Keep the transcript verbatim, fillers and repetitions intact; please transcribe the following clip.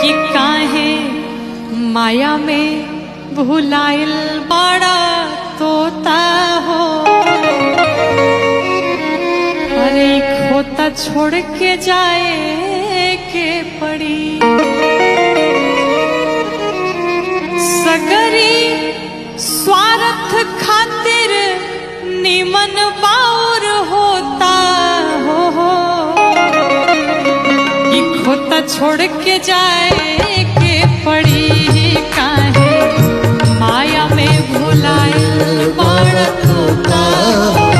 कि काहे माया में भुलाइल बड़ा तोता हो। अरे खोता छोड़ के जाए के पड़ी सगरी स्वार्थ खातिर निमन बाउर होता हो, हो। कि खोता छोड़ के जाए के पड़ी काहे माया में भुलाइल बड़ा तोता हो।